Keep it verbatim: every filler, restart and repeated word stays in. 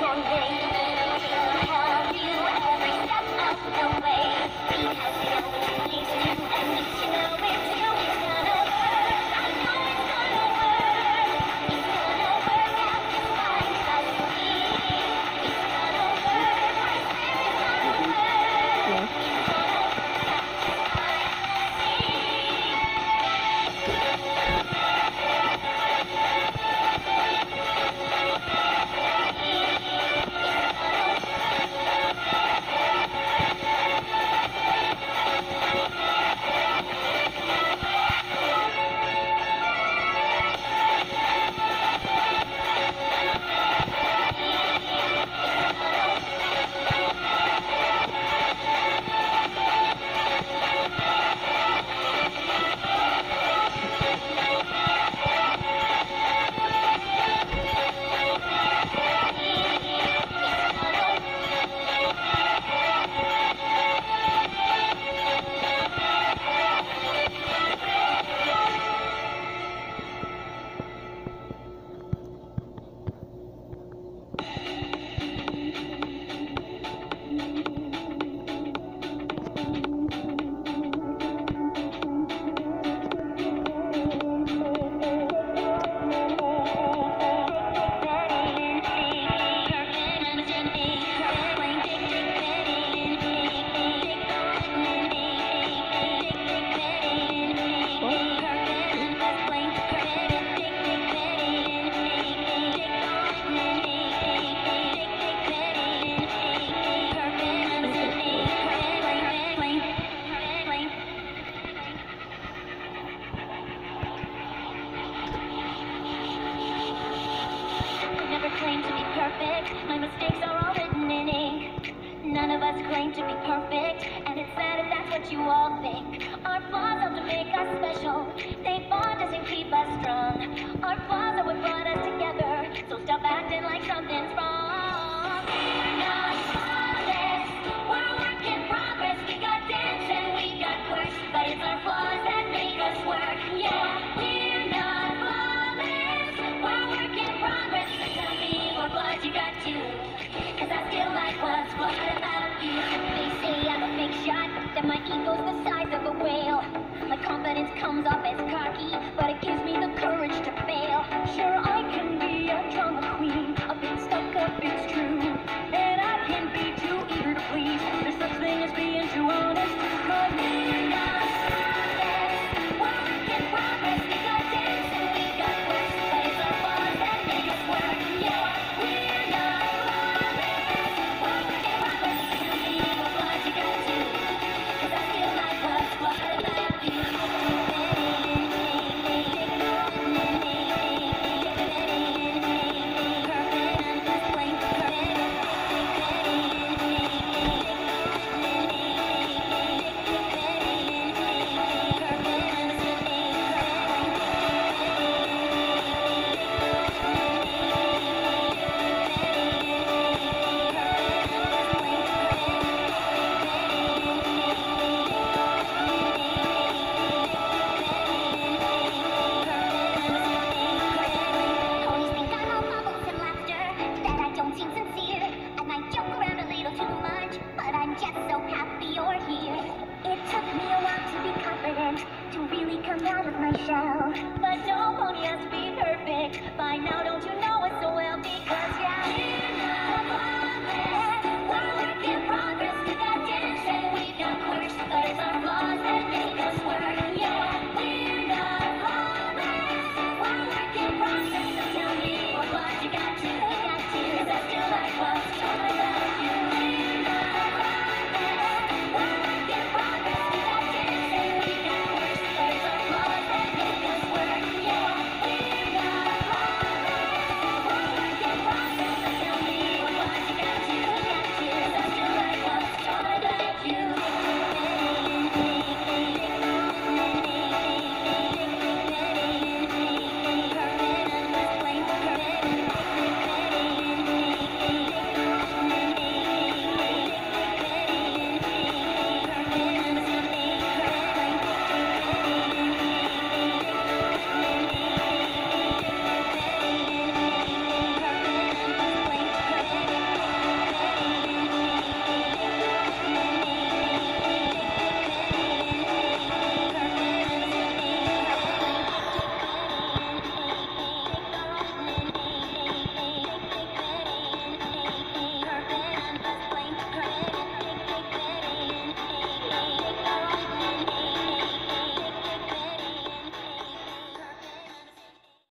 your name. We'll help you every step of the way. Because we know it leads to, and you should know it too. It's gonna work. I know it's gonna work. It's gonna work out just fine. Trust me. It's gonna work. I swear it's gonna work. It's gonna work out just fine. Claim to be perfect, my mistakes are all written in ink. None of us claim to be perfect, and it's sad if that's what you all think. Our flaws help to make us special, they bond us and keep us strong. Our flaws are what brought us together, so stop acting like something's wrong. We're not flawless, we're a work in progress. We got dents and we got quirks, but it's our flaws that make us work. Yeah, we're not flawless, we're a work in progress. Tell me what flaws you got too, cause I still like what's flawed about you. They say I'm a big shot, that my ego's the size of a whale. My confidence comes off as cocky,